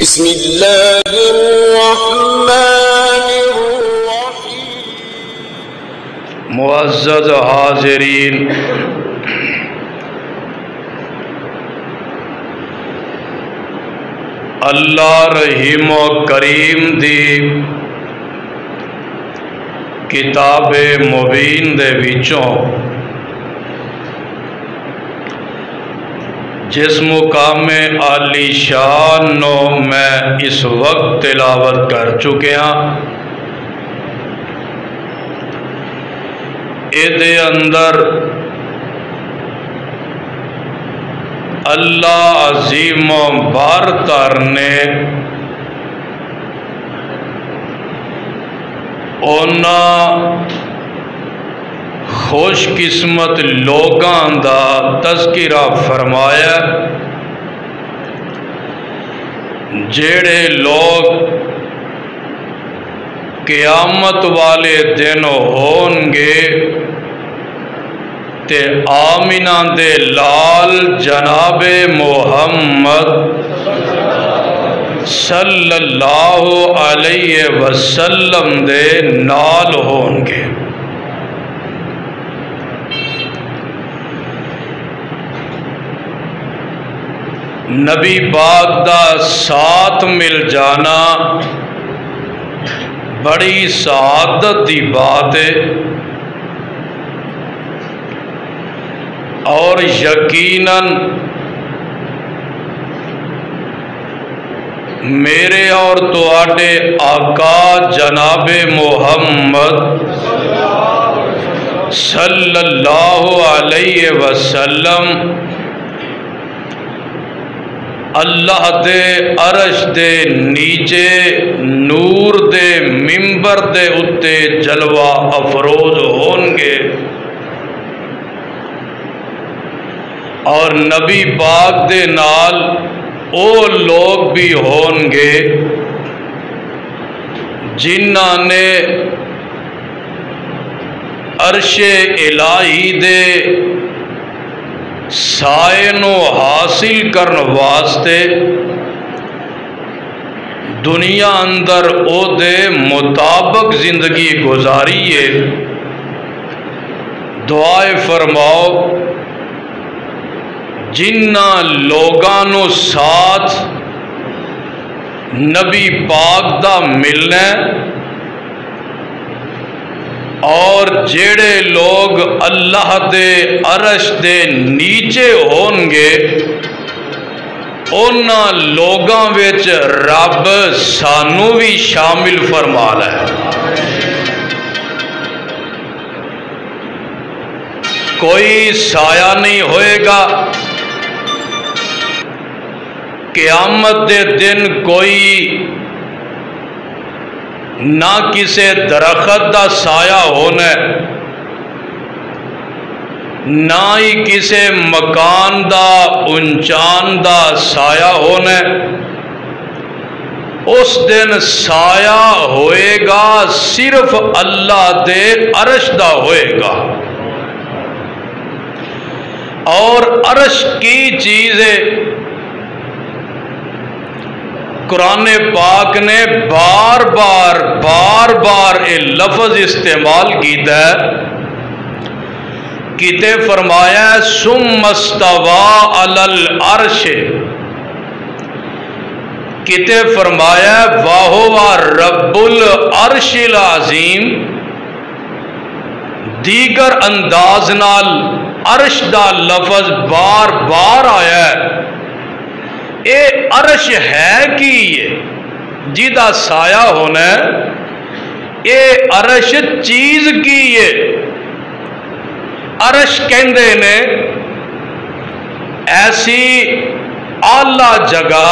بسم اللہ الرحمن الرحیم۔ معزز حاضرین، اللہ رحیم و کریم دی کتاب مبین دے وچوں جس مقام عالی شان نو میں اس وقت تلاوت کر چکے ہاں، ایدے اندر اللہ عظیم و بارتر نے اونا خوش قسمت لوگاں دا تذکرہ فرمایا جیڑے لوگ قیامت والے دن ہونگے تے آمینہ دے لال جناب محمد صلی اللہ علیہ وسلم دے نال ہونگے۔ نبی پاک دا ساتھ مل جانا بڑی سعادت دی بات ہے، اور یقیناً میرے اور تواڈے آقا جناب محمد صلی اللہ علیہ وسلم اللہ دے عرش دے نیچے نور دے منبر دے اتے جلوہ افروز ہونگے، اور نبی پاک دے نال او لوگ بھی ہونگے جنہاں نے عرش الہی دے سائے نو حاصل کرن واسطے دنیا اندر او دے مطابق زندگی گزاری ہے۔ دعائے فرماؤ جنہ لوگانو ساتھ نبی پاک دا ملنے اور جیڑے لوگ اللہ دے عرش دے نیچے ہونگے اونا لوگاں وچ رب سانو بھی شامل فرما لے۔ کوئی سایہ نہیں ہوئے گا قیامت دے دن، کوئی نہ کسے درخت دا سایہ ہونا نہ ہی کسے مکان دا اونچان دا سایہ ہونا، اس دن سایہ ہوئے گا صرف اللہ دے عرش دا ہوئے گا۔ اور عرش کی چیزیں قرآن پاک نے بار بار یہ لفظ استعمال کیتا ہے، کتے فرمایا ہے ثم استوى علی العرش، کتے فرمایا ہے وَهُوَ رب العرش العظیم، دیگر انداز نال عرش دا لفظ بار بار آیا ہے۔ اے عرش ہے کی یہ جیدہ سایہ ہونا ہے، اے عرش چیز کی یہ عرش کہندے نے ایسی اعلیٰ جگہ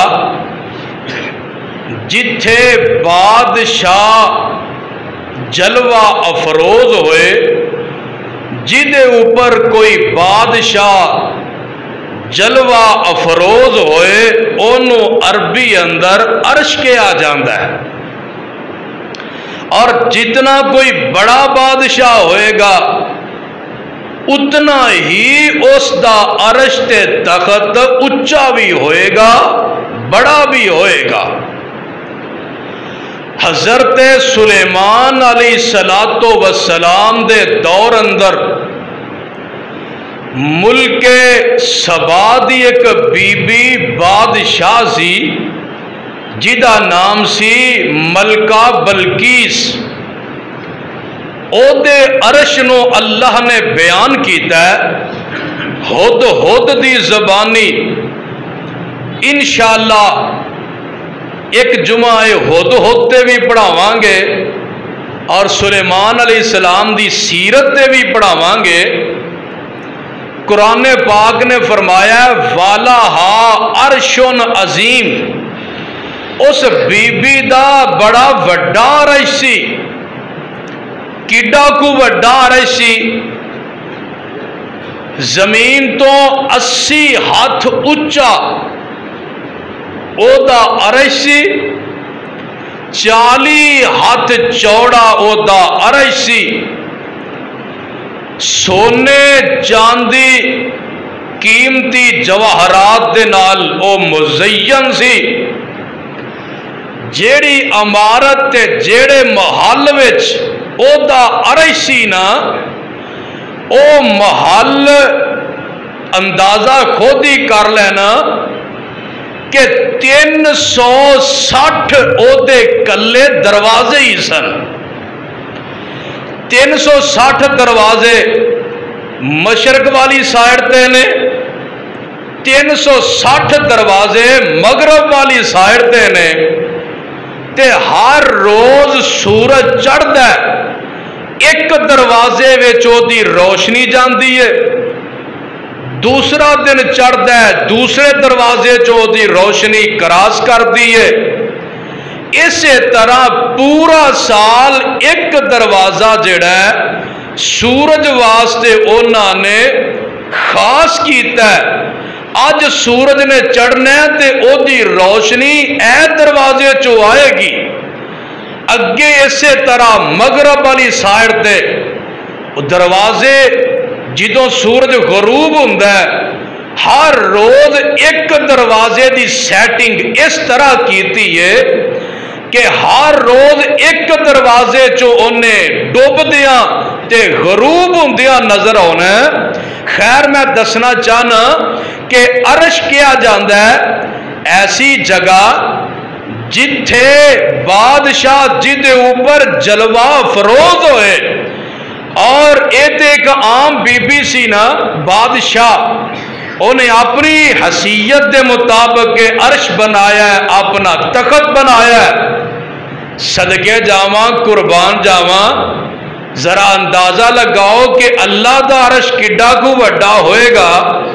جتھے بادشاہ جلوہ افروز ہوئے، جدے اوپر کوئی بادشاہ جلوہ افروز ہوئے انہوں عربی اندر عرش کہا جاندہ ہے، اور جتنا کوئی بڑا بادشاہ ہوئے گا اتنا ہی اس دا عرش تے تخت اچا بھی ہوئے گا بڑا بھی ہوئے گا۔ حضرت سلیمان علیہ السلام دے دور اندر ملک سبا دی ایک بی بی بادشاہ سی جدا نام سی ملکہ بلقیس۔ او دے عرش نو اللہ نے بیان کیتا ہے ہد ہد دی زبانی۔ انشاءاللہ ایک جمعہ ہد ہد تے بھی پڑھاواں گے اور سلیمان علیہ السلام دی سیرت تے بھی پڑھاواں گے۔ قرآن پاک نے فرمایا والا ہا عرش عظیم، اس بی بی دا بڑا وڈا عرش سی۔ کڈا کو وڈا عرش سی؟ زمین تو 80 ہاتھ اچا او دا عرش سی، 40 ہاتھ چوڑا او دا عرش سی۔ سونے چاندی قیمتی جواہرات دے نال او مزین سی۔ جیڑی عمارت تے جیڑے محل وچ او دا عرش سی نا، او محل اندازہ خود ہی کر لینا کہ 360 او دے کلے دروازے ہی سن۔ 360 دروازے مشرق والی سائڈ تے نے، 360 دروازے مغرب والی سائڈ تے نے، تے ہر روز سورج چڑھدا ہے، ایک دروازے وچ او دی روشنی جاندی ہے، دوسرا دن چڑھدا ہے دوسرے دروازے چ او دی روشنی کراس کردی ہے۔ اسی طرح پورا سال ایک دروازہ جڑا ہے سورج واسطے انہاں نے خاص کیتا ہے۔ اج سورج نے چڑھنا ہے تے او دی روشنی اے دروازے چو آئے گی۔ اگے اسی طرح مغرب والی سائڈ تے دروازے جدوں سورج غروب ہوندا ہے ہر روز ایک دروازے دی سیٹنگ اس طرح کیتی ہے کہ ہر روز ایک دروازے چو انہیں ڈوبدیاں تے غروب ہوندیاں نظر ہونا ہے۔ خیر میں دسنا چاہنا کہ عرش کیا جاندا ہے ایسی جگہ جتھے بادشاہ جدے اوپر جلوہ فروز ہوئے، اور ایتے ایک عام بی بی سی نا بادشاہ انہیں اپنی حیثیت دے مطابق عرش بنایا ہے، اپنا تخت بنایا ہے۔ صدقے جاواں قربان جاواں، ذرا اندازہ لگاؤ کہ اللہ دا عرش کڈا کو وڈا ہوئے گا۔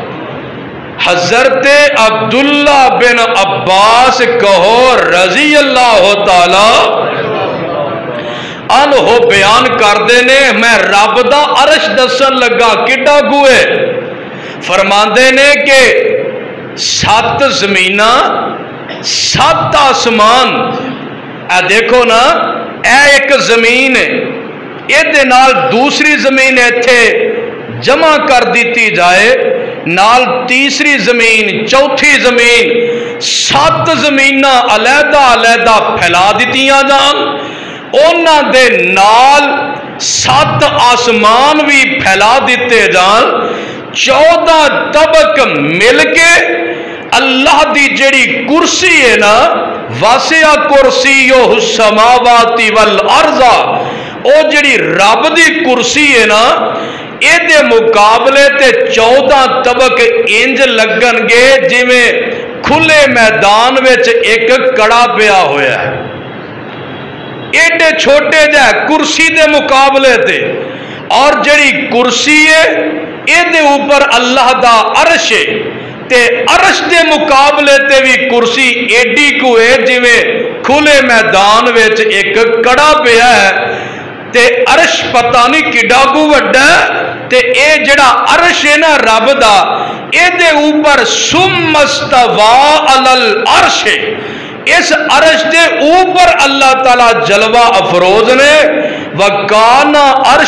حضرت عبداللہ بن عباس کہو رضی اللہ تعالی عنہ بیان کردے نے میں رب دا عرش دسن لگا کڈا کو ہے۔ فرماندے نے کہ 7 زمیناں 7 آسمان، اے دیکھو نا اے ایک زمین ہے، اے دے نال دوسری زمین ایتھے جمع کر دیتی جائے، نال تیسری زمین چوتھی زمین، 7 زمیناں علیحدہ علیحدہ پھیلا دیتیاں جان، اونا دے نال 7 آسمان بھی پھیلا دیتے جان، 14 طبق مل کے اللہ دی جڑی کرسی ہے نا واسع کرسیہ السماوات والارض، او جڑی رب دی کرسی ہے نا اے دے مقابلے تے 14 طبق انج لگن گے جویں کھلے میدان وچ ایک کڑا پیا ہویا ہے، ایڈے چھوٹے جا کرسی دے مقابلے تے، اور جڑی کرسی ہے اے دے اوپر اللہ دا عرش ہے، تے عرش دے مقابلے تے بھی کرسی ایڈی کو ہے جویں کھلے میدان وچ ایک کڑا پیا ہے، تے عرش پتہ نہیں کڈا کو وڈا ہے، تے اے جڑا عرش ہے نا رب دا اے دے اوپر ثم استوى علی العرش، اس عرش دے اوپر اللہ تعالی جلوہ افروز نے وَكَانَ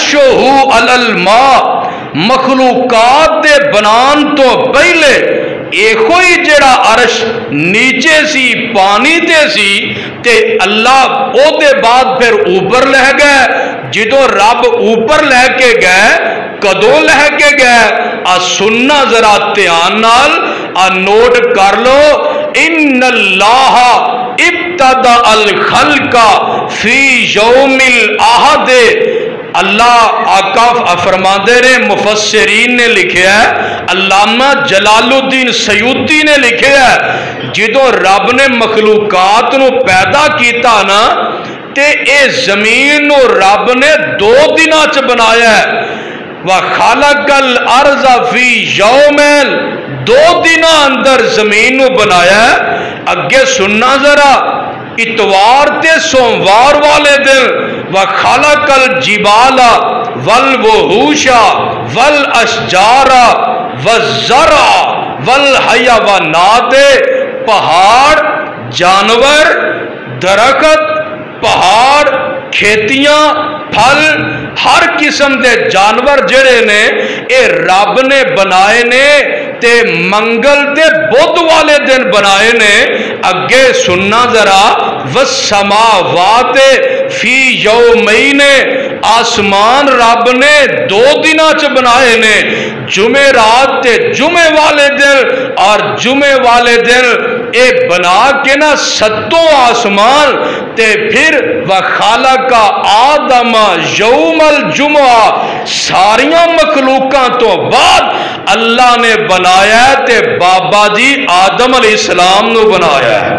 عَرْشُهُ عَلَى الْمَاءِ، مخلوقات دے بنان تو پہلے ایکو ہی جڑا عرش نیچے سی پانی تے سی تے اللہ او دے بعد پھر اوپر لے گئے جدو رب اوپر لے کے گئے کدوں لے کے گئے سننا ذرا دھیان نال نوٹ کر لو ان اللہ ابتدأ الخلق فی یوم الاحد اللہ آقا فرماندے نے مفسرین نے لکھیا ہے علامہ جلال الدین سیوطی نے لکھیا ہے جدو رب نے مخلوقات نو پیدا کیتا نا تے اے زمین نو رب نے 2 دناں چ بنایا ہے وَخَلَقَ الْأَرْضَ فِي يَوْمٍ 2 دناں اندر زمین نو بنایا ہے اگے سننا ذرا اتوار تے سوموار والے دن وَخَلَقَ الْجِبَالَ وَالْوُحُوشَ وَالْأَشْجَارَ وَالزَّرْعَ وَالْحَيَوَانَاتِ پہاڑ جانور درخت پہاڑ کھیتیاں پھل ہر قسم دے جانور جڑے نے اے رب نے بنائے نے تے منگل تے بدھ والے دن بنائے نے اگے سننا ذرا والسماوات فی یومین آسمان رب نے 2 دناں چ بنائے نے جمعرات تے جمعے والے دن اور جمعے والے دن اے بنا کے نا 7 آسمان تے پھر وَخَلَقَ آدَمَ یوم الجمعہ ساریاں مخلوقاں تو بعد اللہ نے بنایا تے بابا جی آدم علیہ السلام نو بنایا ہے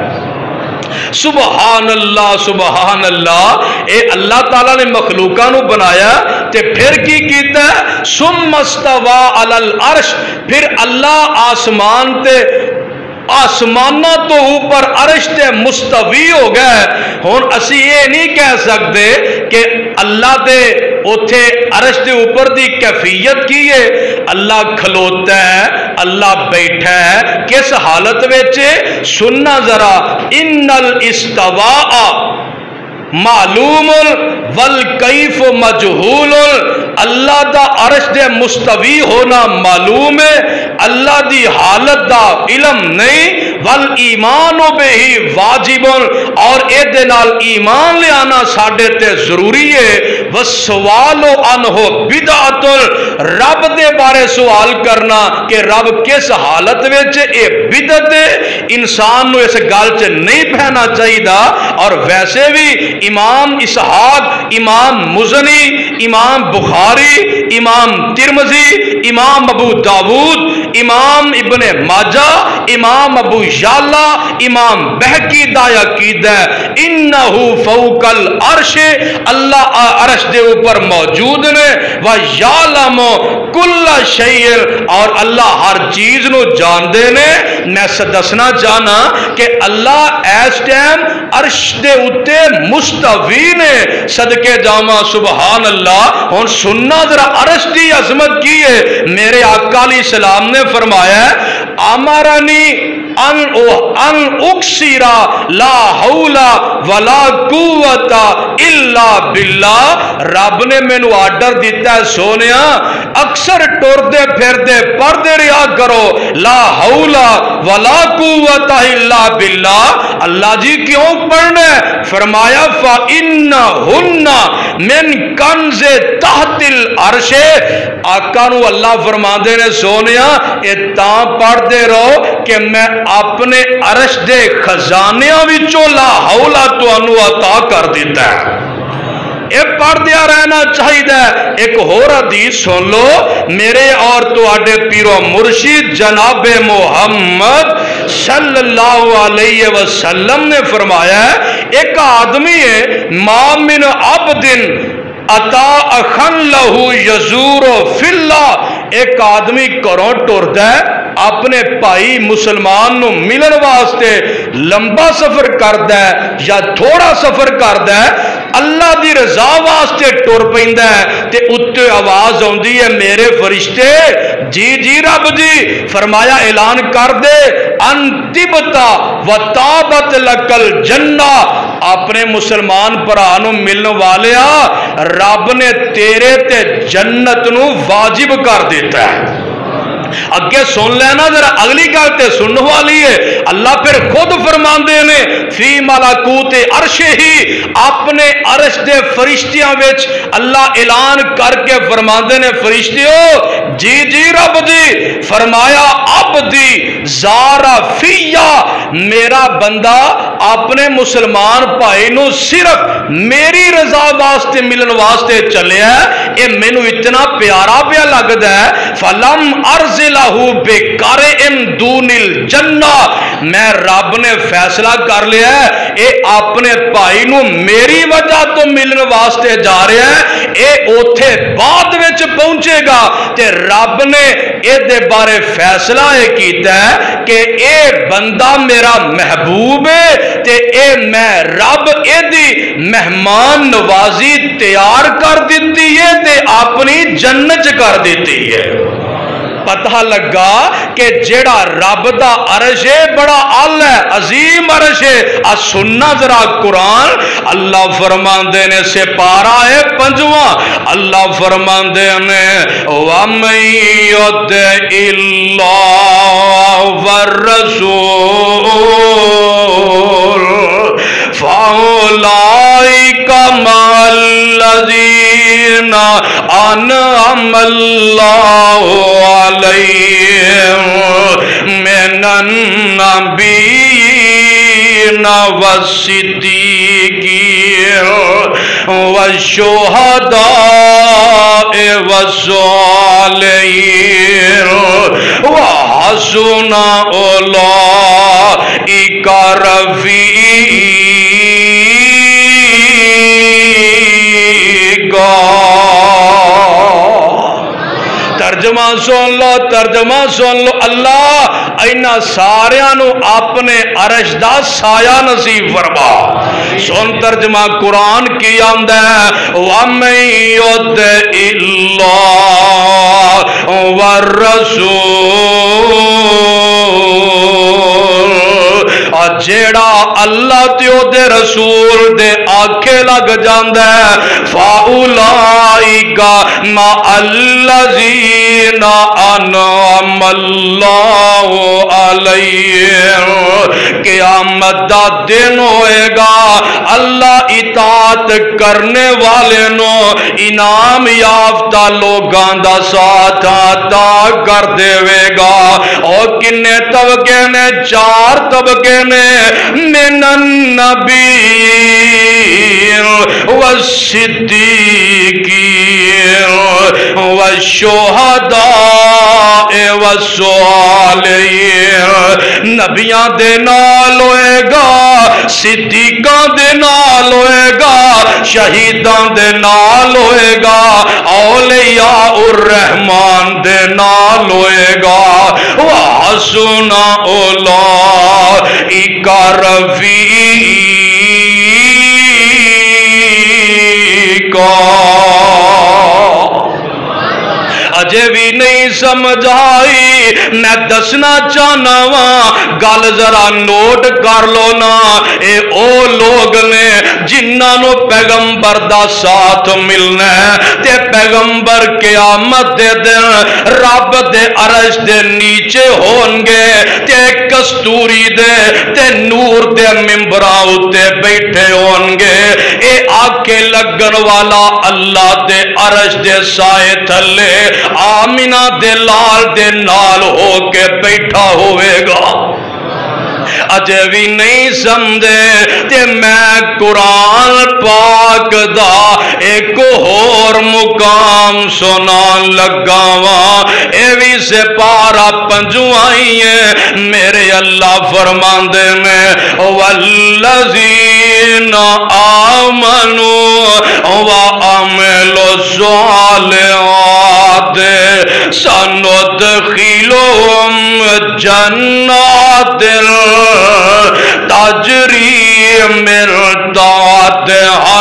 سبحان اللہ اے اللہ تعالیٰ نے مخلوقاں نو بنایا تے پھر کی کیتا ہے ثم استوى علی العرش پھر اللہ آسمان تے آسمانہ تو اوپر عرش تے مستوی ہو گئے ہون اسی یہ نہیں کہہ سکتے کہ اللہ دے اتھے عرش دے اوپر دی کیفیت کی ہے اللہ کھلوتا ہے اللہ بیٹھا ہے کس حالت ویچے سننا ذرا ان الاستواء معلوم والکیف مجہول اللہ دا عرش دے مستوی ہونا معلوم ہے اللہ دی حالت دا علم نہیں والایمان بہی واجب اور اے دے نال ایمان لے آنا ساڑھے تے ضروری ہے والسوال عنہ بدعت رب دے بارے سوال کرنا کہ رب کس حالت ویچ اے بدعت انسان نو اس گل چ نہیں پہنا چاہیے اور ویسے بھی امام اسحاق امام مزنی امام بخاری امام ترمذی امام ابو داود امام ابن ماجہ امام ابو یعلا امام بہقی دا عقیدہ ہے انہو فوق العرش اللہ عرش دے اوپر موجود نے وَيَعْلَمُ كُلَّ شَيْءٍ اور اللہ ہر چیز نو جان دے نے میں دسنا چاہنا کہ اللہ اس ٹائم عرش دے اتے مستوی نے صدقے جاما سبحان اللہ اور سننا ذرا عرش دی عظمت کی ہے میرے آقا علیہ السلام نے فرمایا امرنی ان اکسیرا لا حول ولا قوت الا باللہ رب نے میں نو آرڈر دیتا ہے سونیا اکثر ٹور دے پھر دے پڑھ دے رہا کرو لا حول ولا قوت الا باللہ اللہ جی کیوں پڑھنے فرمایا فَإِنَّهُنَّ مِن کنز تحت العرش آقا نو اللہ فرما دے نے سونیا اتاں پڑھ دے رہو کہ میں اپنے عرش دے خزانیاں وچوں لا حولا تو انو عطا کر دیتا ہے اے پڑھ دیا رہنا چاہیے ایک اور حدیث سن لو میرے اور تو آڈے پیرو مرشید جناب محمد صلی اللہ علیہ وسلم نے فرمایا ہے ایک آدمی ہے ما من عبد اتا اخن لہو یزور فی اللہ ایک آدمی کروں ٹردا ہے اپنے بھائی مسلمان نو ملن واسطے لمبا سفر کردا ہے یا تھوڑا سفر کردا ہے اللہ دی رضا واسطے ٹر پیندا ہے تے اُتے آواز ہوندی ہے میرے فرشتے جی جی رب جی فرمایا اعلان کر دے انتبتا وطابت لکل جنہ اپنے مسلمان پرانو ملن والیا رب نے تیرے تے جنت نو واجب کر دیتا ہے اگے سن لینا ذرا اگلی گل تے سننے والی ہے. اللہ پھر خود فرماندے نے فی ملکوت عرش ہی اپنے عرش دے فرشتیاں وچ اللہ اعلان کر کے فرماندے نے فرشتیو جی جی رب جی فرمایا عبدی زارا فیا میرا بندہ اپنے مسلمان بھائی نو صرف میری رضا واسطے ملن واسطے چلیا ہے. اے مینو اتنا پیارا پیا لگدا ہے فلم ارزلہ بقرئن دون الجنہ میں رب نے فیصلہ کر لیا ہے اے اپنے بھائی نو میری وجہ تو ملن واسطے جا رہا ہے. اے اوتھے بعد وچ پہنچے گا تے رب نے اے دے بارے فیصلہ اے کیتا ہے کہ اے بندہ میرا محبوب ہے تے اے میں رب اے دی مہمان نوازی تیار کر دیتی ہے تے اپنی جنت کر دیتی ہے. پتہ لگا کہ جیڑا رب دا عرش ہے بڑا اعلی ہے عظیم عرش ہے. سننا ذرا قرآن اللہ فرماندے نے سپارہ ہے 5واں اللہ فرماندے نے وَمَن يُطِعِ اللَّهَ وَالرَّسُولَ فَأُولَٰئِكَ مَعَ الَّذِينَ أَنْعَمَ اللَّهُ عَلَيْهِمْ مِنَ النَّبِيِّينَ وَالصِّدِّيقِينَ وَالشُّهَدَاءِ وَالصَّالِحِينَ وَحَسُنَ أُولَٰئِكَ رفیقا. ترجمہ سن لو اللہ اینا ساریاں نو اپنے عرش دا سایہ نصیب فرما. سن ترجمہ قرآن کی آمدہ ہے وَمَن يُطِعِ اللَّهَ وَالرَّسُولَ جیڑا اللہ تے او دے رسول دے آکھے لگ جاندہ ہے فَأُولَٰئِكَ مَعَ الَّذِينَ أَنْعَمَ اللَّهُ عَلَيْهِمْ. قیامت دا دن ہوئے گا اللہ اطاعت کرنے والے نو انعام یافتہ لوگاں دا ساتھ عطا کر دے گا. اور کنے طبقے نے 4 طبقے نے من النبیین والصدیقین والشہداء والصالحین. نبیاں دے نال ہوئے گا صدیقاں دے نال ہوئے گا شہیداں دے نال ہوئے گا اولیاء الرحمن دے نال ہوئے گا وحسن اولئک رفیقا. اجے بھی نہیں سمجھ آئی میں دسنا چاہنا وہاں گل ذرا نوٹ کر لو نا. اے او لوگ نے جنہاں نو پیغمبر دا ساتھ ملنا ہے تے پیغمبر قیامت دے دن رب دے عرش دے نیچے ہونگے تے کستوری دے تے نور دے ممبراں اتے بیٹھے ہونگے. اے آکے لگن والا اللہ دے عرش دے سائے تھلے آمینہ دے لال دے نال ہو کے بیٹھا ہوئے گا. اجے بھی نہیں سمجھے تے میں قرآن پاک دا ایک اور مقام سنان لگا وا. اے بھی سپارہ 5 ہیں میرے اللہ فرماندے میں والذین آمنوا وعملوا الصالحات سندخلهم جنات تجری من تحتها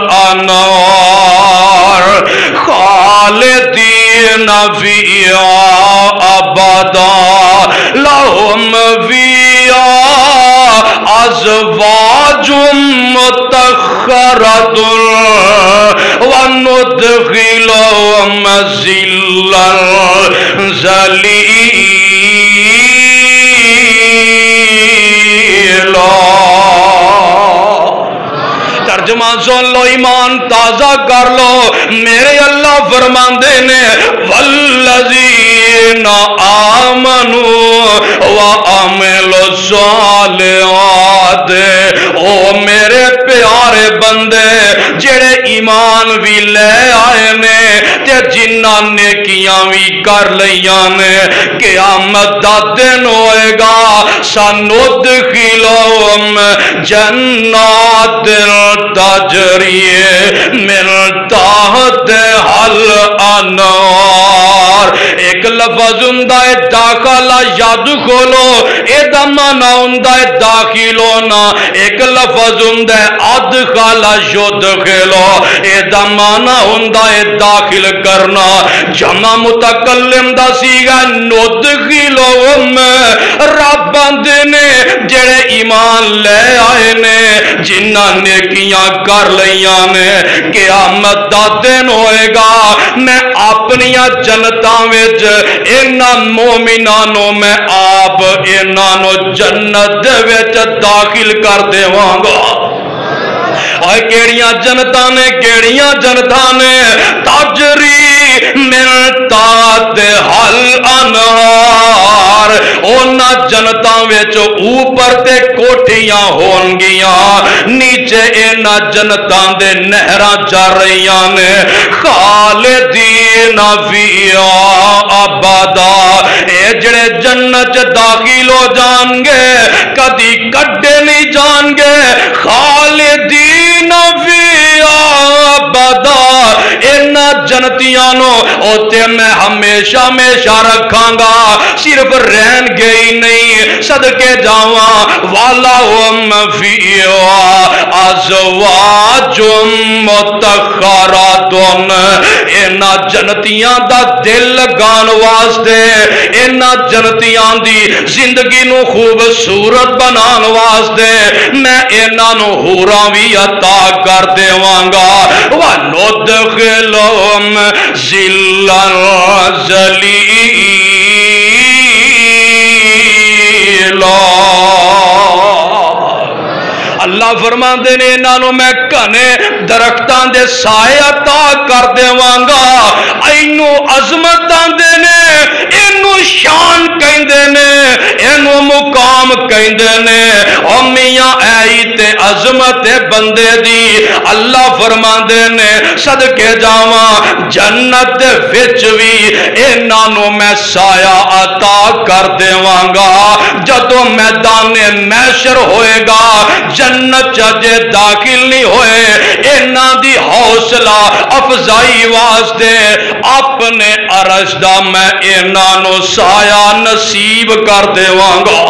الانہار خالدین فیہا ابدا لہم فیہا ازواج مطہرۃ सनुदखिलहुम ज़िल्लन ज़लीला। तर्जुमा सुन लो, ईमान ताजा कर लो। मेरे अल्लाह फरमाते ने वल्लज़ीना आमनू व अमिलु सालिहात, ओ मेरे प्यारे बंदे जेड़े ईमान भी ले आए ने ते जिन्हां नेकियां भी कर लईयां ने, क़यामत दा दिन होएगा सनुदखिलहुम जन्नातिन तजरी मिन ताहतिहल अनहार। एक लफ्ज़ हुंदा है दाखला याद खोलो, एदा माना हुंदा है दाखिल होना। एक लफ्ज़ हुंदा है अदखला युदखिलो, एदा माना हुंदा है दाखिल करना। जमा मुतकल्लिम दा सीगा नुदखिलहुम, रब आंदे ने जेड़े ईमान ले आए ने, जिन्हां नेकियां कर लईयां ने, क़यामत दा दिन होएगा मैं अपनियां जनतां विच इन्हां मोमिनां नूं मैं आप इन्हां नूं जन्नत दे विच दाखिल कर देवांगा। और केड़ियां जनता ने, केड़ियां जनता ने, तजरी मिन ताहतिहल अनहार, उन्हां जनता विच ऊपर ते कोठियां होणगियां, नीचे इन्हां जनता दे नहरां चल रहियां ने। खालिदीन फीहा अबदा, ए जेड़े जन्नत च दाखिल हो जाणगे कदी कड्डे नहीं जाणगे। खालिदीन फीहा अबदा, इन्हां जनतियां नूं उत्ते मैं हमेशा हमेशा रखांगा। सिर्फ रहणगे ही नहीं, सदके जावां वालाहुम फीहा अज़वाजुम मुतखरातुन, इन्हां जनतियां दा दिल लगाण वास्ते, इन्हां जनतियां दी जिंदगी नूं खूबसूरत बनाण वास्ते मैं इन्हां नूं हूरां भी अता कर देवांगा। व नुदखिलहुम ज़िल्लन ज़लीला। अल्लाह फरमाते ने इन्हों मैं घने दरख्तां दे साए अता कर देवांगा। इनू अजमत आंदे ने, इनू शान कहंदे ने, इनू मुकाम कहंदे ने। ओ मियां ऐ ते अजमत बंदे दी। अल्लाह फरमाते ने सदके जावां जन्नत दे विच भी इन्हों मैं साया अता कर देवांगा। जदों मैदाने मैशर होएगा, जन्नत जे दाखिल नहीं होए, इन्हां दी हौसला अफजाई वास्ते अपने अरश दा मैं इन्हां नूं साया नसीब कर देवांगा।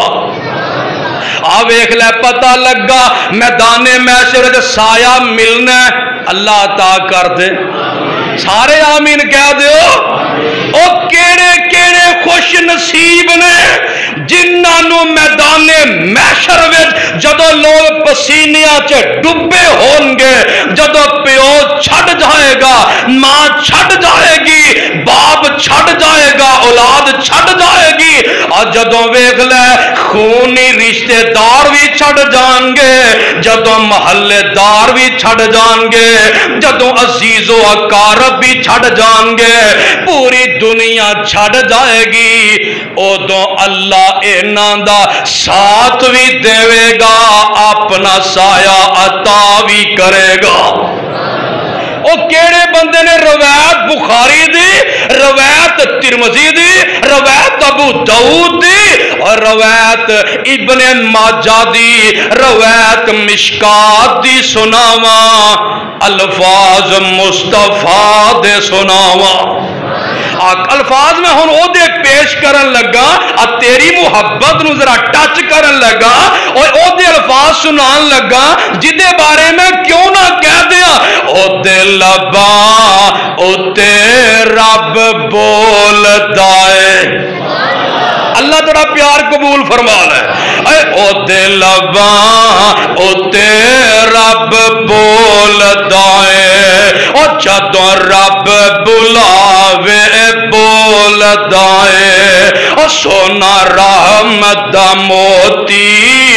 आ वेख लै, पता लगा मैदाने मैशर च साया मिलना, अल्लाह अता कर दे। सारे आमीन कह दो। ओ केड़े केड़े खुश नसीब ने जिन्हों मैदाने मैशर विच जदों लोग पसीनिया च डुबे होंगे, जदों प्यो छड़ जाएगा, मां छड़ जाएगी, बाप छड़ जाएगा, औलाद छड़ जाएगी, और जदों वेख लै खूनी रिश्तेदार भी छड़ जाएंगे, जदों महल्लेदार भी छड़ जाएंगे, जदों अजीजो अकारब भी छड़ जाएंगे, पूरी दुनिया छड़ जाएगी, उदों अल्लाह इन्हां दा साथ भी देवेगा, अपना साया अता भी करेगा। ओ केड़े बंदे ने रवायत बुखारी दी, रवायत तिरमिज़ी दी, रवायत अबू दाऊद दी और रवायत इब्ने माजा दी, रवायत मिशकात दी सुनावा, अल्फाज मुस्तफा दे सुनावा। अल्फाज में हुण ओदे पेश करन लगा, तेरी मुहब्बत नूं जरा टच करन लगा और ओदे अल्फाज सुनान लगा जिदे बारे में क्यों ना कह दिया। ओदे लबा उते रब बोलदा है। अल्लाह तेरा प्यार कबूल फरमा ले। ओदे लबा उते रब बोलदा है, और जदों रब बुलावे बोलदा है सोना रहमत दा मोती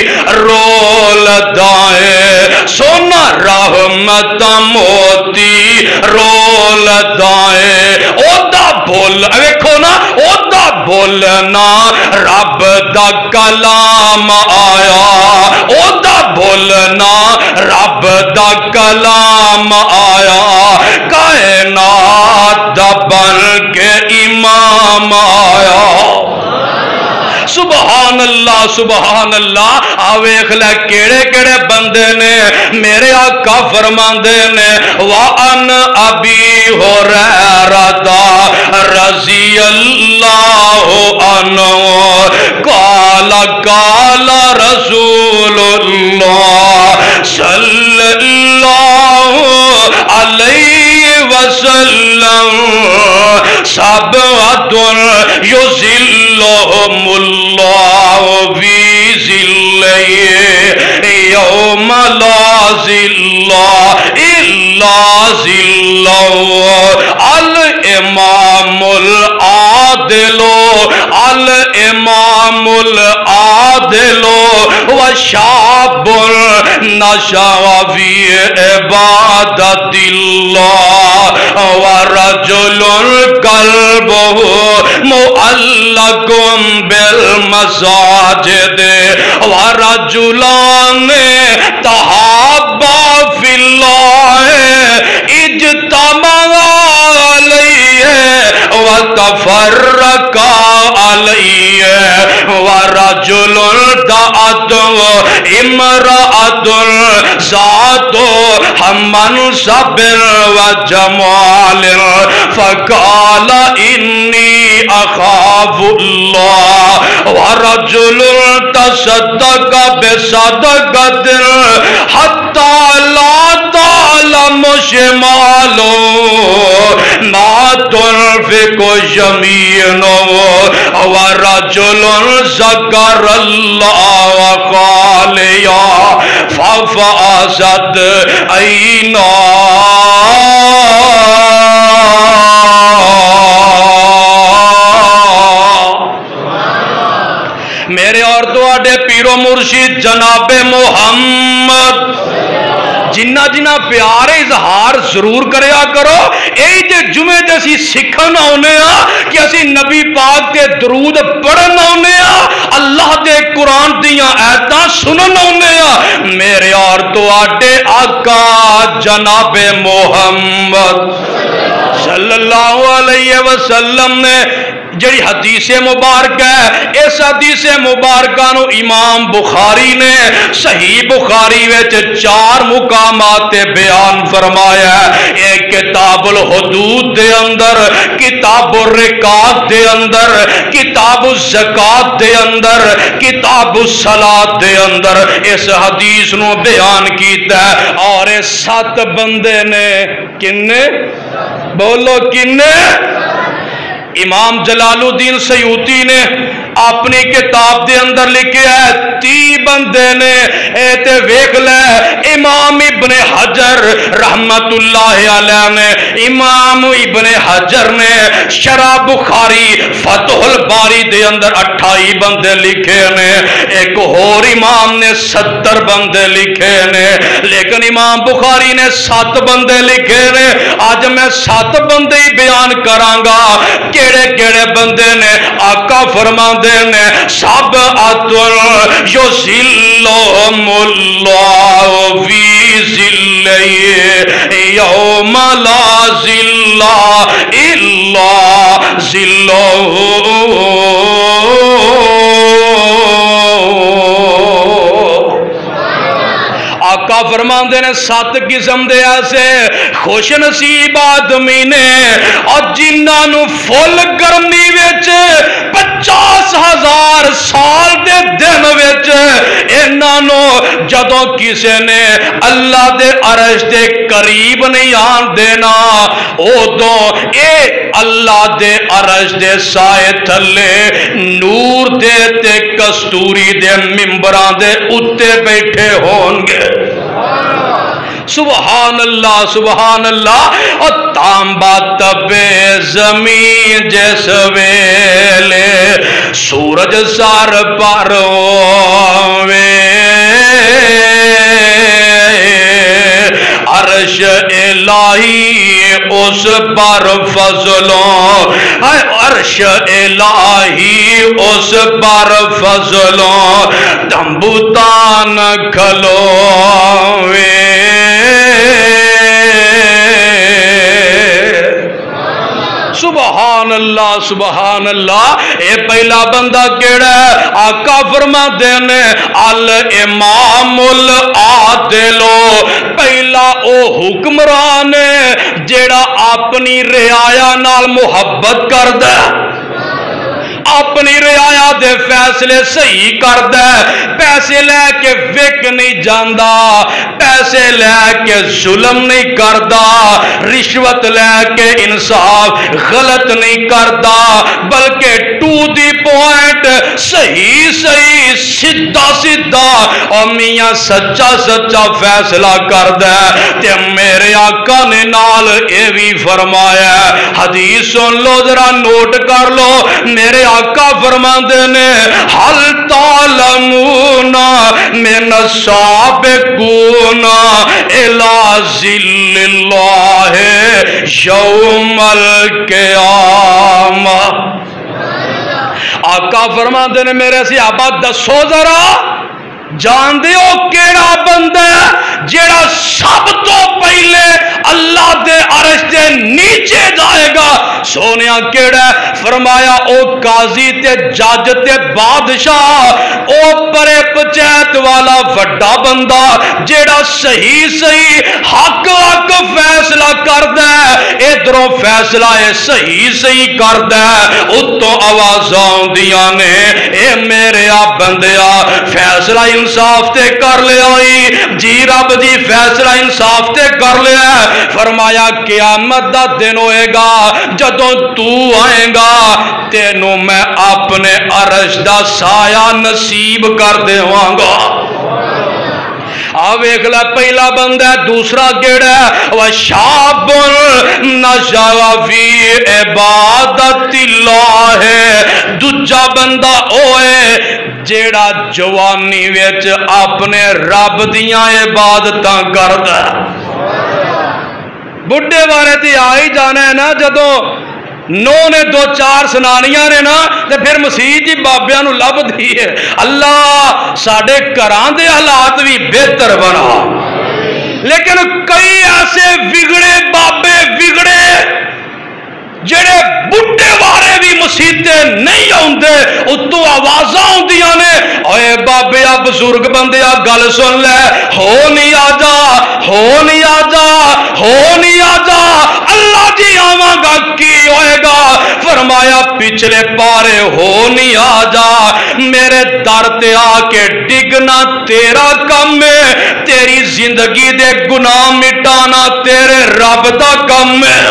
रोलदा है सोना रहमत दा मोती रोलदा है ओदा बोल वेखो ना ओदा बोलना रब दा कलाम आया ओदा बोलना रब दा कलाम आया कायनात दा बन के इमाम आया सुबहान अल्लाह आवेख लै केड़े केड़े बंदे ने मेरे आका फरमांदे ने वा अन अबी हुरैरा रज़ी अल्लाहु अन्हु काला काला रसूलुल्लाह सल्लल्लाहु अलैहि वसल्लम सबअतुन युज़िल्लुहुमुल्लाहु फी ज़िल्लिही यौम ला ज़िल्ला इल्ला ज़िल्लुहु अल इमामुल आदिलो अल इमामुल आदिलो व शाबुल नशा फी इबादतिल्लाह व रजुलुन कल्बुहु मुअल्लकुम बिल मसाजिद व रजुलान तहाब्बा फिल्लाह इज्तमा अलैहि व तफर्रका अलैहि व रजुलुन दअतहु इमराअतुन ज़ातु मनसबिन व जमालिन फ़क़ाल इन्नी अख़ाफ़ुल्लाह व रजुलुन तसद्दक़ बिसदक़तिन हत्ता ला तअलमु शिमालुहु मा तुनफ़िक़ु यमीनुहु व रजुलुन ज़करल्लाह व क़ाल या फ़फ़ाज़त ऐना मेरे और तुहाडे पीरो मुर्शिद जनाबे मुहम्मद जिन्ना जिन्ना प्यार इजहार जरूर करया करो। यही जे जुमे च असीं सीखन आउने आ कि असीं नबी पाक ते दरूद पढ़न आउने आ, अल्लाह दे कुरान दियां आयतां सुनन आउने आ। मेरे और तुहाडे आका जनाबे मुहम्मद सल्लल्लाहु अलैहि वसल्लम ने जड़ी हदीस मुबारक है, इस हदीस मुबारक नु इमाम बुखारी ने सही बुखारी विच 4 मुकामात बयान फरमाया। एक किताबुल हुदूद दे अंदर, किताबुल रिकात दे अंदर, किताबुल ज़कात दे अंदर, किताबुल सलात दे अंदर इस हदीस नु बयान कीता। और 7 बंदे ने किन्ने बोलो किन्ने? इमाम जलालुद्दीन सयूती ने अपनी किताब के अंदर लिखे है 30 बंदे ने। ते वेख ले इमाम इब्ने हजर रहमतुल्लाह अलैह ने, इमाम इब्ने हजर ने शरह बुखारी फतहुल बारी दे अंदर 28 बंदे लिखे ने। एक होर इमाम ने 70 बंदे लिखे ने, लेकिन इमाम बुखारी ने 7 बंदे लिखे ने। आज मैं 7 बंदे ही बयान करांगा। केड़े केड़े बंदे ने? आका फरमांदे ने सब अतुल युज़िल्लुहुमुल्लाहु फी ज़िल्लिही यौम ला ज़िल्ला इल्ला ज़िल्लुहु। आका फरमांदे ने 7 किस्म दे ऐसे खुश नसीब आदमी ने और जिन्हों फुल गर्मी विच 50,000 साल दे दिन विच इन्हों जदों किसी ने अल्लाह दे अरश दे करीब नहीं आन देना, उदों ये अल्लाह दे अरश दे साए थले नूर दे ते कस्तूरी दे मिंबरां दे उत्ते बैठे होंगे। सुबहान اللہ سبحان اللہ اور تانبا تبے زمین جس ویلے سورج سر پر ہووے عرش الہی اس پر فضلوں عرش الہی اس پر فضلوں تنبوتان کھلوے سبحان اللہ سبحان اللہ. اے پہلا بندہ کیڑا ہے؟ آقا فرماتے ہیں الامام العادلو، پہلا او حکمران ہے جیڑا اپنی رعایا نال محبت کردا ہے، اپنی رعایا دے فیصلے صحیح کردا ہے، پیسے لے کے وک نہیں جاندا، پیسے لے کے ظلم نہیں کردا، رشوت لے کے انصاف غلط نہیں کردا، بلکہ ٹو دی پوائنٹ صحیح صحیح سیدھا سیدھا اور میاں سچا سچا فیصلہ کردا ہے. تے میرے آقا نے نال اے بھی فرمایا، حدیث سن لو ذرا نوٹ کر لو، میرے آقا فرماندے نے حل تعلمون من السابقون الى ذل اللہ یوم القیامہ. آقا فرماندے نے میرے صحابہ دسو ذرا جان دیو کیڑا بندہ ہے جیڑا سب تو پہلے اللہ دے عرش دے نیچے جائے گا؟ سونیا کیڑا ہے؟ فرمایا او قاضی تے جج تے بادشاہ، او پرے پچیت والا وڈا بندہ جیڑا صحیح صحیح حق حق فیصلہ کردا ہے، ادھروں فیصلہ ہے صحیح صحیح کردا ہے، اتوں آوازاں آندیاں نے اے میرے آ بندیا فیصلہ انصاف تے کر لیا جی، رب جی فیصلہ انصاف تے کر لیا. فرمایا قیامت دا دن ہوئے گا جدوں تو آئیں گا تینوں میں اپنے عرش دا سایہ نصیب کر دیواں گا. آویکھ لے پہلا بندہ ہے. دوسرا کیڑا ہے؟ وَشَابٌ نَشَأَ فِي عِبَادَتِ اللَّهِ ہے. دوجا بندہ اوے جیڑا جوانی وچ اپنے رب دیاں عبادتاں کردا. بڈھے بارے تے آئی جانا ہے نا، جدوں نو نے دو چار سنانیاں نے نا تے پھر مسیح جی بابیاں نو لب دی ہے. اللہ ساڈے گھراں دے حالات بھی بہتر بنا. لیکن کئی ایسے بگڑے بابے بگڑے جڑے بڈھے بارے بھی مسیتے نہیں آندے، اتوں آوازاں آندیاں نے اوے بابے آ بزرگ بندے آ گل سن لے، ہو نہیں آ جا، ہو نہیں آ جا، ہو نہیں آ جا. اللہ جی آواں گا کی ہوئے گا؟ فرمایا پچھلے پارے ہو نہیں آ جا، میرے در تے آ کے ڈگنا تیرا کم ہے، تیری زندگی دے گناہ مٹانا تیرے رب دا کم ہے.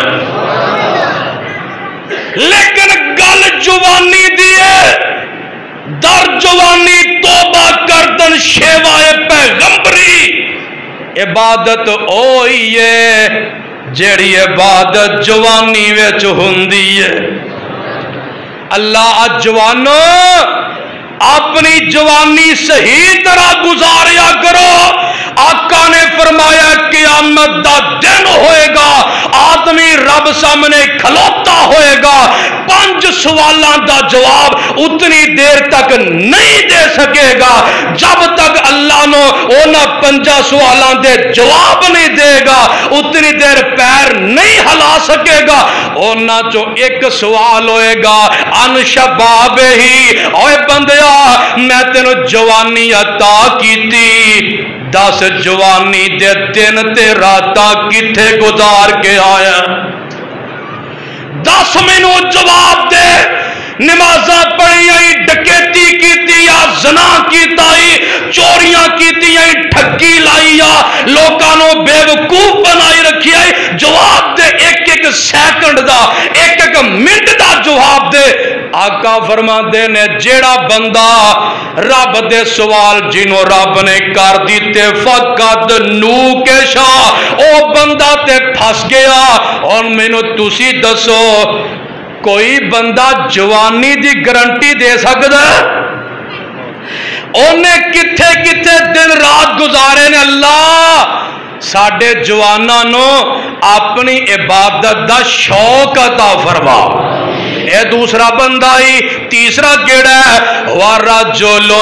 لیکن گل جوانی دیئے، در جوانی توبہ کردن شیوائے پیغمبری. عبادت اوئی ہے جیڑی عبادت جوانی وچ ہوندی ہے. اللہ جوانو اپنی جوانی صحیح طرح گزاریا کرو. آقا نے فرمایا قیامت دا دن ہوئے گا، آدمی رب سامنے کھلوتا ہوئے گا، 5 سوالاں دا جواب اتنی دیر تک نہیں دے سکے گا جب تک اللہ نو اونا 5 سوالاں دے جواب نہیں دے گا، اتنی دیر پیر نہیں ہلا سکے گا. اونا جو ایک سوال ہوئے گا ان شباب ہی، اوے بندیا میں تینو جوانی عطا کیتی، 10 جوانی دے دن تے راتاں کتھے گزار کے آیا؟ 10 منٹ جواب دے. نمازاں پڑھی آئی، ڈکیتی کیتی یا زنا کیتا ہی، چوریاں کیتی آئی، ٹھگی لائی یا لوکانوں بے وقوف بنائی رکھی آئی. جواب دے ایک ایک سیکنڈ دا ایک ایک منٹ دا جواب دے آقا فرماندے نے جیڑا بندہ رب دے سوال جنوں رب نے کر دیتے فقط نو کے شاہ او بندہ تے پھس گیا اور مینوں تسی دسو کوئی بندہ جوانی دی گارنٹی دے سکدا انہیں کتھے کتھے دن رات گزارے نے اللہ ساڈے جواناں نو اپنی عبادت دا شوق عطا فرما اے دوسرا بندہ ہی تیسرا کیڑا ہے وَرَجُلٌ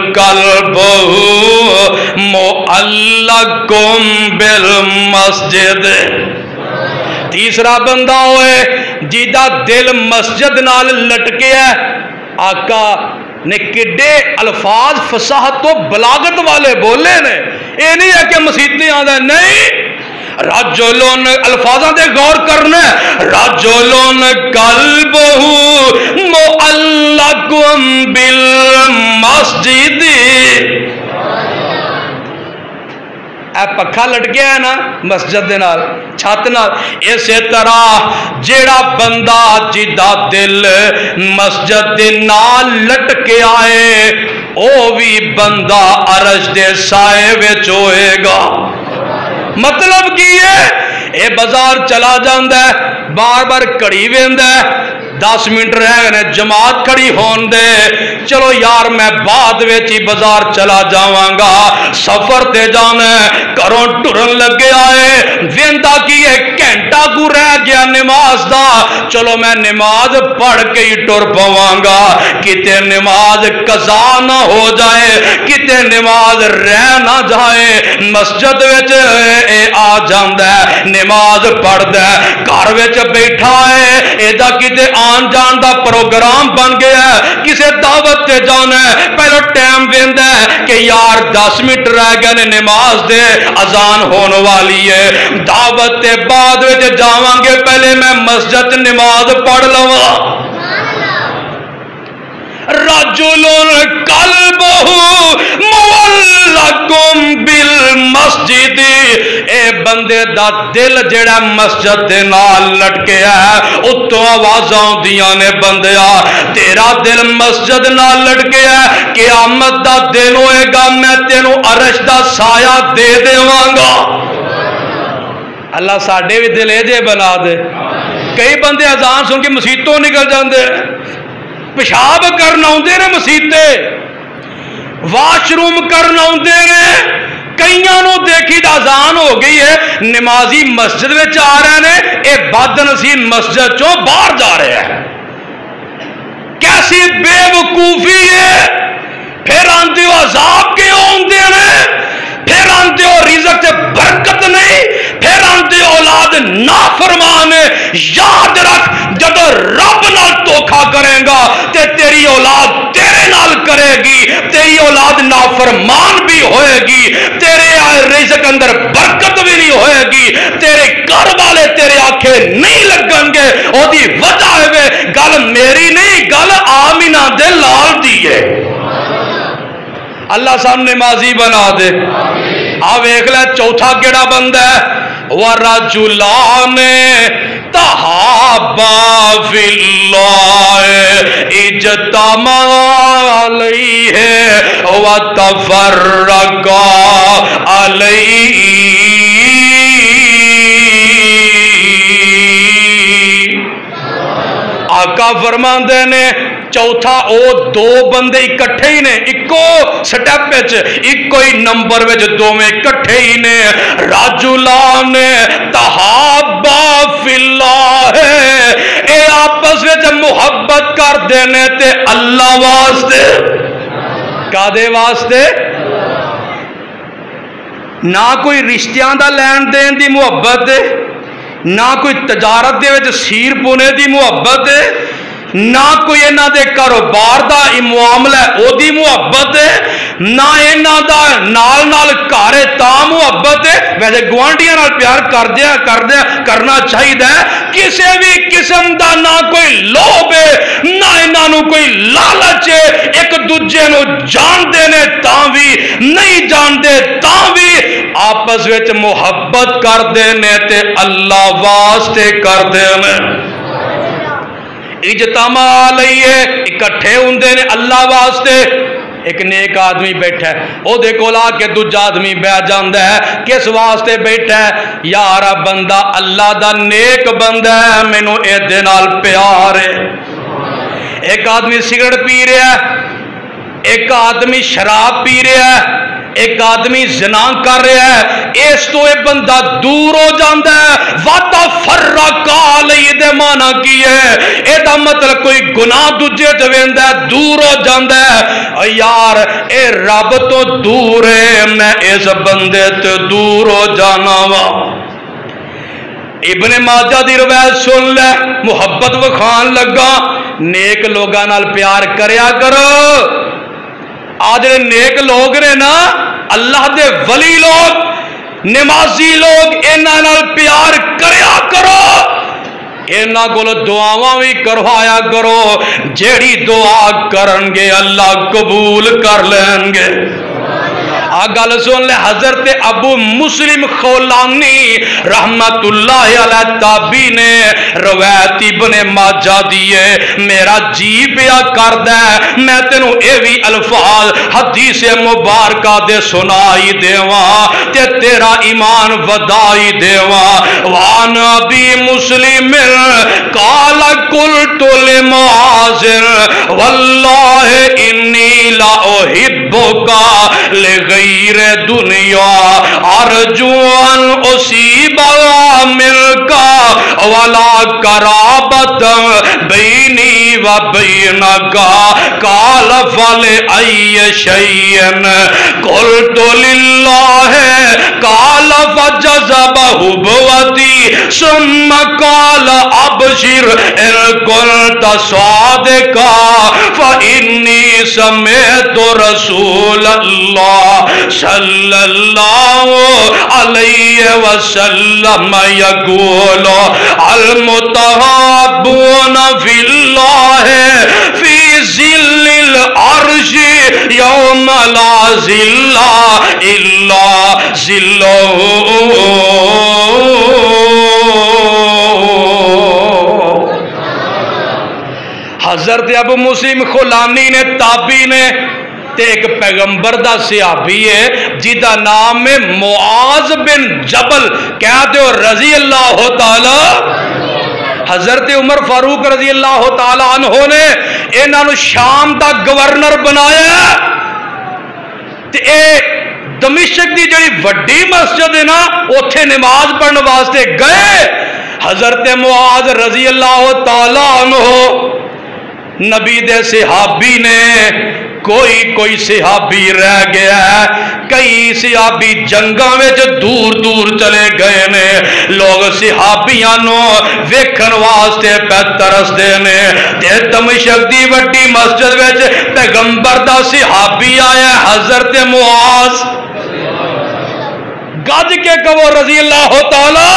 قَلْبُهُ مُعَلَّقٌ بِالْمَسْجِدِ تیسرا بندہ ہوئے جیدہ دل مسجد نال لٹکے ہے آقا نے کڈے الفاظ فصاحت تو بلاغت والے بولے نے اے نہیں ہے کہ مسیطیں آدھا نہیں رجلون الفاظاں دے غور کرنا رجلون قلبہ معلق بالمسجد اے پکھا لٹ گیا ہے نا مسجد دے نال چھت نال اسی طرح جیڑا بندہ جدا دل مسجد دے نال لٹ کے آئے او بھی بندہ عرش دے سائے وچ ہوئے گا مطلب کی ہے اے بازار چلا جاندہ ہے بار بار کڑی ویندہ ہے 10 منٹ رہ گئے جماعت کھڑی ہون دے چلو یار میں بعد ویچی بازار چلا جاواں گا سفر تے جانا کروں ٹرن لگے آئے ویندہ کی ایک گھنٹہ کو رہ گیا نماز دا چلو میں نماز پڑھ کے ہی ٹر پواں گا کتے نماز قضا نہ ہو جائے کتے نماز رہ نہ جائے مسجد ویچ اے آ جاندہ ہے نماز پڑھ دے گھر ویچ بیٹھا ہے ایدہ کتے آن جان دا پروگرام بن گیا ہے کسے دعوت تے جانا ہے پہلو ٹائم ویندہ ہے کہ یار 10 منٹ رہ گئے نماز دے اذان ہونے والی ہے دعوت تے بعد وچ جاواں گے پہلے میں مسجد نماز پڑھ لواں رجلٌ قلبہ معلق بالمسجد اے بندے دا دل جڑا مسجد دے نال لٹکے ہے اتوں آوازاں ہوندیاں نے بندیا تیرا دل مسجد نال لٹکے ہے قیامت دا دن ہوئے گا میں تینوں عرش دا سایہ دے دیواں گا اللہ ساڈے بھی دل ایجے بنا دے کئی بندے اذان سن کے مسیتوں نکل جاندے پیشاب کرنا ہوندے نے مسیتے واش روم کرنا ہوندے نے کئیاں نو دیکھی دا اذان ہو گئی ہے نمازی مسجد میں آ رہے ہیں اے بد نصیب مسجد چوں باہر جا رہے ہیں کیسی بے وقوفی ہے پھر آندے ہو عذاب کے ہوندے نے پھر آندے ہو رزق سے برکت نہیں پھر آندے اولاد نافرمان یاد رکھ جب رب نال دھوکھا کرے گا تے تیری اولاد تیرے نال کرے گی تیری اولاد نافرمان بھی ہوئے گی تیرے رزق اندر برکت بھی نہیں ہوئے گی تیرے گھر والے تیرے آنکھیں نہیں لگن گے او دی وجہ ہے گل میری نہیں گل آمینہ دے لال دی ہے اللہ سامنے نمازی بنا دے آپ ایک لے چوتھا کیڑا بندہ ہے وَرَجُلَانِ تَحَابَّا فِي اللَّهِ اجْتَمَعَا عَلَيْهِ وَتَفَرَّقَا عَلَيْهِ آقا فرماندے نے چوتھا او دو بندے اکٹھے ہی نے اکو step which equal he number which دو میں اکٹھے ہی نے رجلان تحابا فی اللہ اے آپس وچ محبت کر دینے تے اللہ واسطے کا دے واسطے نہ کوئی رشتیاں دا لین دین دی محبت ہے نہ کوئی تجارت دے وچ سیر پونے دی محبت ہے نہ کوئی انہاں دے کاروبار دا معاملہ ہے او دی محبت ہے نہ انہاں دا نال نال کارے تا محبت ہے ویسے گوانڈیاں نال پیار کردیا کرنا چاہیے کسی بھی قسم دا نہ کوئی لوب ہے نہ انہاں نو کوئی لالچ ہے ایک دوجے نو جان دے نے تاں بھی نہیں جان دے تاں بھی آپس وچ محبت کردے نے تے اللہ واسطے کردے نے اجتماع لئیے اکٹھے ہوندے نے اللہ واسطے ایک نیک آدمی بیٹھا ہے او دے کول آ کے دوجا آدمی بیٹھ جاندا ہے کس واسطے بیٹھا ہے یارا بندہ اللہ دا نیک بندہ ہے مینوں اے دے نال پیار ہے ایک آدمی سگریٹ پی رہا ہے ایک آدمی شراب پی رہا ہے ایک آدمی زنا کر رہا ہے اس تو ایک بندہ دور ہو جاندہ ہے وَتَفَرَّقَ عَلَيْهِ دے معنی کی ہے اے دا مطلب کوئی گناہ دجے جویندہ ہے دور ہو جاندہ ہے یار اے رب تو دور ہے میں اس بندے تو دور ہو جانا وا ابن ماجہ دی روایت سن لے محبت وکھان لگا نیک لوگاں نال پیار کریا کرو آج نیک لوگ نے نا اللہ دے ولی لوگ نمازی لوگ انہاں نال پیار کریا کرو انہاں کو دعاواں بھی کروایا کرو جیڑی دعا کرن گے اللہ قبول کر لیں گے گل سن لے حضرت ابو مسلم خولانی رحمت اللہ علیہ تابعی نے روایت ابن ماجہ دیے میرا جی پیا کردہ ہے میں تینوں اے وی الفاظ حدیث مبارکہ دے سنائی دیواں تے تیرا ایمان ودائی دیواں وان ابی مسلم قال قلت لمعاذ واللہ انی لا احبک لغیر دنیا ارجو ان اصیب ملکا ولا قرابت بینی و بینکا قال فلئی شیئن قلت للہ قال فجذبہ بوتی ثم قال ابشر ان قلت صادقا فانی سمعت رسول اللہ صلی اللہ علیہ وسلم یقول المتحابون فی اللہ فی ظل العرش یوم لا ظل الا ظلہ حضرت ابو مسلم خولانی نے تابعی نے تے ایک پیغمبر دا صحابی ہے جیدہ نام ہے معاذ بن جبل کہتے ہو رضی اللہ تعالی حضرت عمر فاروق رضی اللہ تعالی عنہ نے انہوں شام دا گورنر بنایا تے اے دمشق دی جڑی وڈی مسجد ہے نا اتھے نماز پڑھنے واسطے گئے حضرت معاذ رضی اللہ تعالی عنہ نبی دے صحابی نے کوئی صحابی رہ گیا ہے کئی صحابی جنگاں وچ دور دور چلے گئے نے لوگ صحابیاں نو ویکھن واسطے پہ ترسدے نے تے دمشق دی وڈی مسجد وچ پیغمبر دا صحابی آیا حضرت معاذ گج کے کہو رضی اللہ تعالی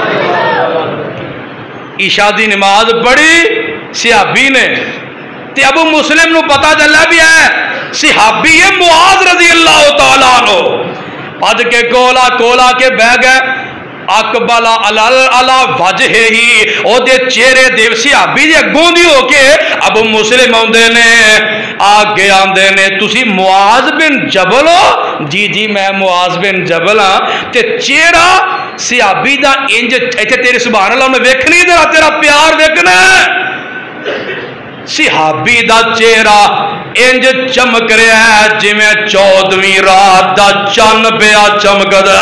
عشاء دی نماز پڑھی صحابی نے تے ابو مسلم نو پتا چلا بھی ہے صحابی ہے معاذ رضی اللہ تعالیٰ عنہ پج کے کولا کے بہ گئے اقبل علی وجہ ہی او دے چہرے دے صحابی دے اگوں دی ہو کے ابو مسلم آندے نے آگے آندے نے تسی معاذ بن جبل ہو جی میں معاذ بن جبل ہاں تے چہرہ صحابی دا انج ایتھے تیرے سبحان اللہ میں ویکھنی تیرا پیار ویکھنا صحابی دا چہرہ انج چمک رہا ہے جی میں 14ویں رات دا چن پیا چمک دا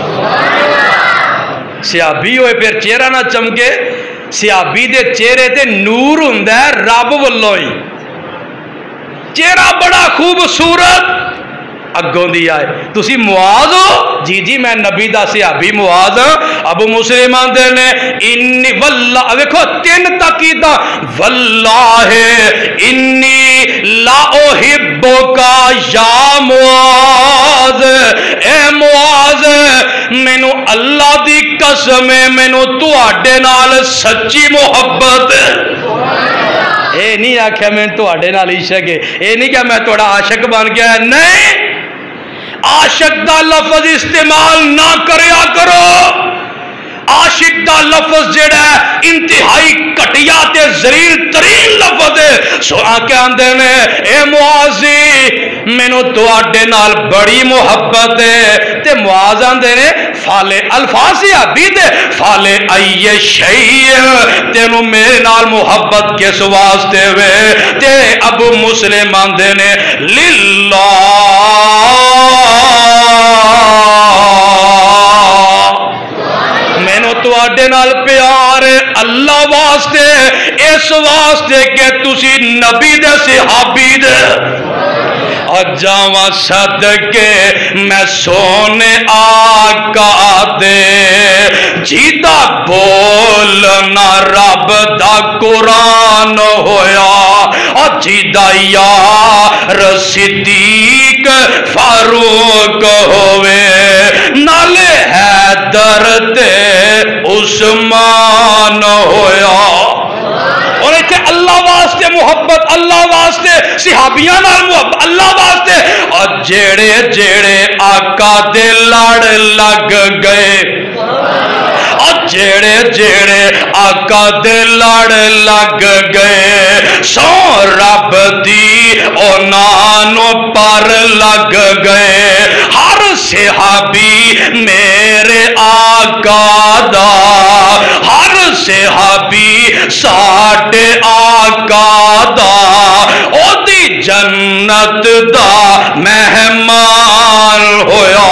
صحابی ہوئے پھر چہرہ نہ چمکے صحابی دے چہرے تے نور ہوندا ہے رب والوں ہی چہرہ بڑا خوبصورت اگوں دی آئے تسی معاذ ہو جی میں نبی دا صحابی معاذ ابو مسلم آندے نے انی واللہ ویکھو 3 تاکیداں واللہ انی لا احبک یا معاذ اے معاذ مینوں اللہ دی قسم ہے مینوں تواڈے نال سچی محبت اے نہیں آکھیا میں تواڈے نال عشق ہے اے نہیں کہ میں تواڈا عاشق بن گیا نہیں عاشق دا لفظ استعمال نہ کریا کرو. عاشق دا لفظ جڑا ہے انتہائی کٹیا تے ذلیل ترین لفظ ہے. سو آکے آندے نے اے معاذی مینوں تواڈے نال بڑی محبت ہے. تے معاذ آندے نے فالے الفاظ یا عبید فالے ای شیء تینوں میرے نال محبت کس واسطے وے. تے ابو مسلم آندے نے للہ مینوں تواڈے نال پیار اللہ واسطے اس واسطے کہ تسی نبی دے صحابی دے. جاواں صدقے میں سونے آقا دے جیتا بولنا رب دا قرآن ہویا جیتا یار صدیق فاروق ہوئے نالے حیدر تے عثمان ہویا. اور ایتھے اللہ واسطے محبت اللہ واسطے صحابیاں نال محبت اللہ واسطے اور جیڑے جیڑے آقا دے لڑ لگ گئے اور جیڑے جیڑے آقا دے لڑ لگ گئے سو رب دی اونانو پر لگ گئے. ہر صحابی میرے آقا دا ہر صحابی ساڈے آقا دا او دی جنت دا مہمان ہویا.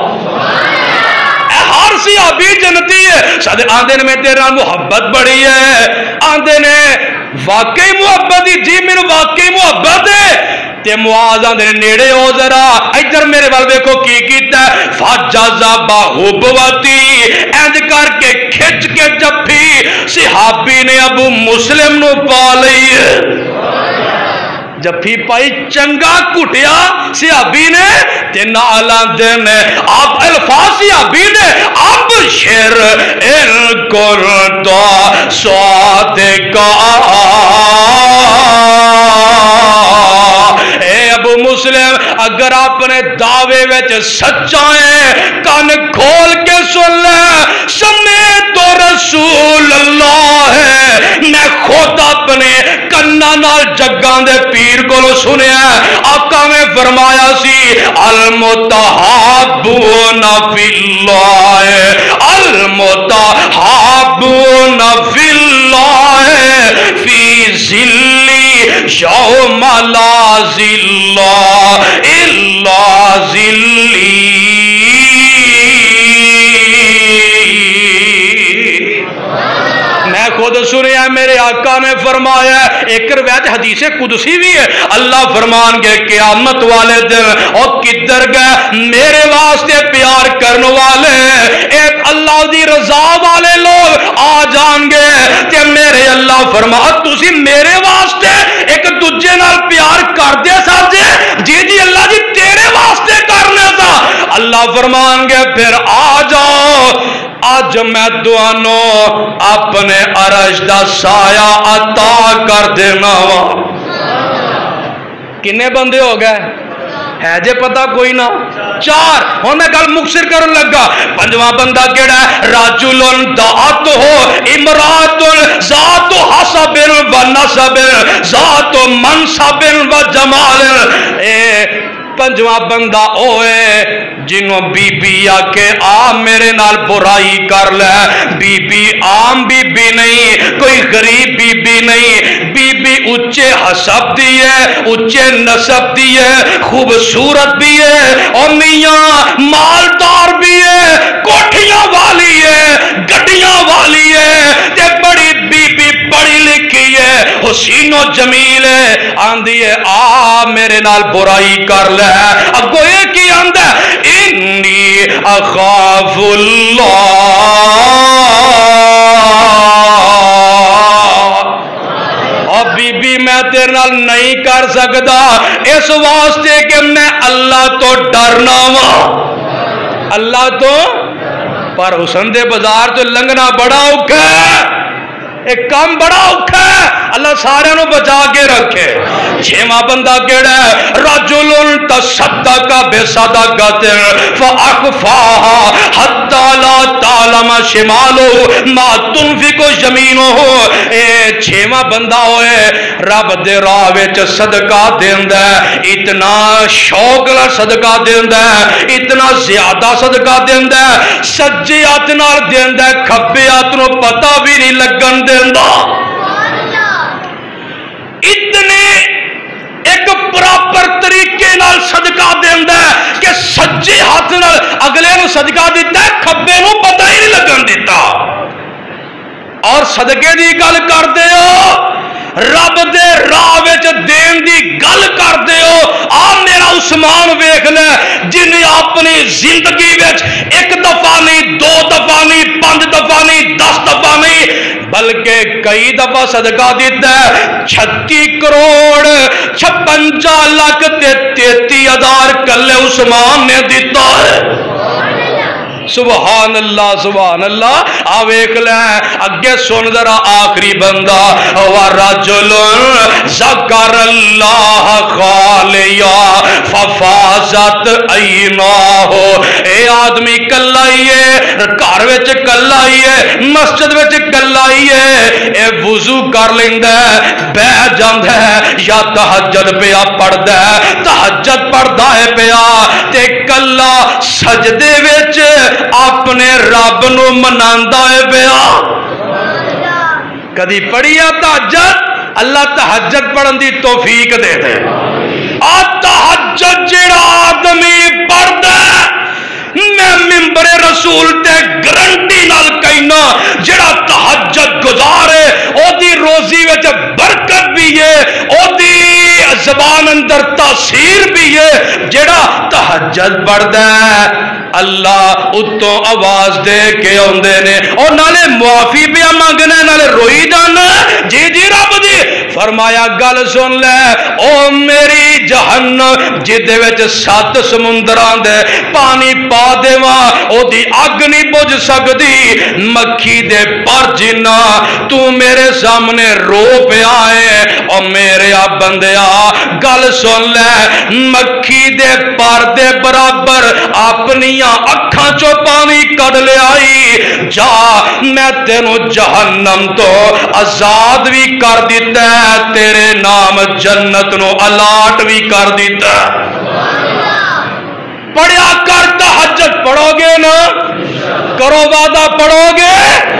ہر صحابی جنتی ہے. سادے آندے نے میں تیرا محبت بڑی ہے. آندے نے واقعی محبت دی جی میرے واقعی محبت ہے. تے معاذ آندے نیڑے ہو ذرا ادھر میرے وال دیکھو کی کیتا ہے فجذبہ حبوتی انج کر کے کھچ کے جفی صحابی نے ابو مسلم نو پا لئی جفی پائی چنگا کٹیا صحابی نے تے نال آندے نے آپ الفاظ صحابی نے اب شر ان کرتا صادقا. اے ابو مسلم اگر اپنے دعوے وچ سچا ہے کان کھول کے سن لے سمیت رسول اللہ ہے. میں خود اپنے کنا نال جگاں دے پیر کو سنیا آقا میں فرمایا سی المتحابون فی اللہ المتحابون فی اللہ فی ذلی یوم لا ذل الا ذلی. میں خود سنیا میرے آقا نے فرمایا ایک روایت حدیث قدسی بھی ہے اللہ فرمان گے قیامت والے دن اور کدھر گئے میرے واسطے پیار کرنے والے ایک اللہ دی رضا والے لوگ آ جان گے کہ میرے اللہ فرما تسی میرے واسطے ایک دوجے نال پیار کر دے ساجے جی جی اللہ جی تیرے واسطے کرنے تھا. اللہ فرمان گے پھر آ جاؤ آج میں دوانوں اپنے عرش دا سایہ عطا کر دینا. کنے بندے ہو گئے ہے جے پتہ کوئی نہ چار ہوں میں گل مختصر کرن لگا. پنجواں بندہ کیڑا ہے راجل دعت ہو امرات ذات حسب و نسب ذات منصب و جمال. اے پنجواں بندہ اوے جنوں بی بی آکے آ میرے نال برائی کر لے. بی بی عام بی بی نہیں کوئی غریب بی بی نہیں بی بی اچھے حسب دی ہے اچھے نسب دی ہے خوبصورت بھی ہے اور میاں مالدار بھی ہے کوٹھیاں والی ہے گڈیاں والی ہے تے بڑی بی بی پڑھی لکھی ہے حسین و جمیل ہے. آندھی ہے آ میرے نال برائی کر لے. اگو یہ کی آندہ انی اخاف اللہ اور بی بی میں تیرے نال نہیں کر سکتا اس واسطے کہ میں اللہ تو ڈرنا وا اللہ تو پر حسن دے بازار تو لنگنا بڑا اوکھا ہے. ایک کام بڑا اوکھا ہے، اللہ سارے نو بچا کے رکھے۔ چھواں بندہ کیڑا ہے؟ رجل تصدق بصدقۃ فاخفاها حتى لا تعلم شماله ما تنفق يمينه۔ اے چھواں بندہ ہوئے رب دے راہ وچ صدقہ دیندا ہے، اتنا شوق نال صدقہ دیندا ہے، اتنا زیادہ صدقہ دیندا ہے، سجے ہاتھ نال دیندا ہے، کھبے ہاتھ نو پتہ بھی نہیں لگن دیندا۔ اتنے ایک پراپر طریقے نال صدقہ دیندا ہے کہ سجے ہاتھ نال اگلے نو صدقہ دیتا ہے، کھبے نو پتہ ہی نہیں لگن دیتا۔ اور صدقے دی گل کردے ہو، رب دے راہ وچ دین دی گل کردے ہو، آ میرا عثمان ویکھ لے جنہیں اپنی زندگی وچ ایک دفعہ نہیں، دو دفعہ نہیں، 5 دفعہ نہیں، 10 دفعہ نہیں، بلکہ کئی دفعہ صدقہ دیتا ہے۔ 36 کروڑ 56 لاکھ 33,000 کلے عثمان نے دیتا ہے۔ سبحان اللہ سبحان اللہ۔ آویک لیں اگے سن ذرا آخری بندہ، وَرَجُلٌ ذَكَرَ اللَّهَ خَالِيًا فَفَاضَتْ عَيْنَاهُ۔ اے آدمی کلا ہی ہے، گھر وچ کلا ہی ہے، مسجد وچ کلا ہی ہے، اے وضو کر لیندا ہے، بیٹھ جاندا ہے، یا تہجد پیا پڑھدا ہے، تہجد پڑھدا ہے پیا تے کلا سجدے وچ اپنے رب نو مناندا ہے پیا۔ کدی پڑھی ہے تہجد؟ اللہ تہجد پڑھن دی توفیق دے دے۔ آ تہجد جڑا آدمی پڑھدا ہے، میں منبر رسول تے گرنٹی نال کہنا، جڑا تہجد گزارے او دی روزی وچ برکت بھی ہے، او دی زبان اندر تاثیر بھی ہے۔ جڑا تہجد پڑھدا ہے اللہ اتوں آواز دے کے آندے نے، اور نالے معافی پیا مانگنا، نالے روئی جانا، جی جی رب جی فرمایا گل سن لے، او میری جہنم جدے وچ 7 سمندراں دے پانی پا دیواں او دی اگ نہیں بجھ سکدی، مکھی دے پر جنا تو میرے سامنے رو پیا ہے۔ او میرے بندیا گل سن لے، مکھی دے پر دے برابر اپنی اکھاں چو پانی کڈ لے آئی، جا میں تینوں جہنم تو آزاد بھی کر دیتا ہے، تیرے نام جنت نو الاٹ بھی کر دیتا ہے۔ پڑھیا کر تہجد، پڑھو گے نا؟ کرو وعدہ پڑھو گے؟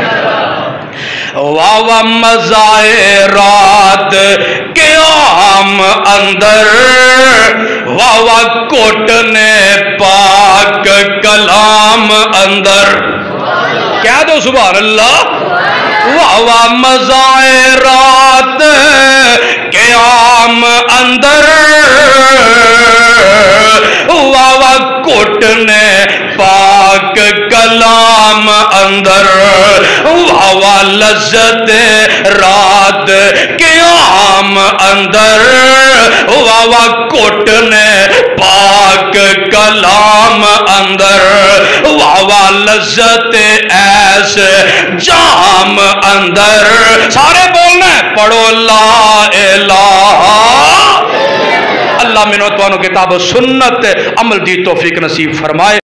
واہ مزائے رات قیام اندر، واہ کوٹنے پاک کلام اندر۔ کہہ دو سبحان اللہ۔ واہ مزائے رات قیام اندر، واہ کوٹنے پاک کلام اندر، واہ لذت رات قیام اندر، واہ کوٹنے پاک کلام اندر، واہ لذت ایس جام اندر۔ سارے بولنا ہے، پڑھو لا الہ۔ اللہ منو توانو کتاب و سنت عمل دی توفیق نصیب فرمائے۔